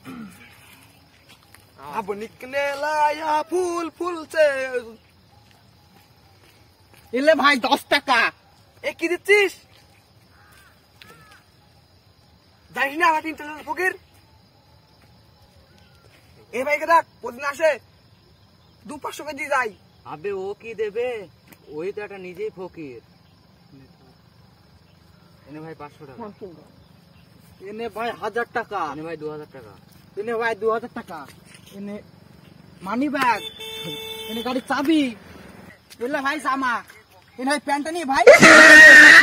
अब निकले लाया फूल फूल से এলে ভাই 10 টাকা এ কি দিচ্ছিস জানিস না আমার 3 টাকার ফকির এ ভাই দেখ প্রতিদিন আসে 200-500 কেজি যাই আবে ও কি দেবে ওই তো একটা নিজেই ফকির এনে ভাই 500 টাকা এনে ভাই 1000 টাকা এনে ভাই 2000 টাকা এনে ভাই 2000 টাকা এনে মানি ব্যাগ এনে গাড়ির চাবি এলে ভাই জামা এনে ভাই প্যান্টটা নিয়ে ভাই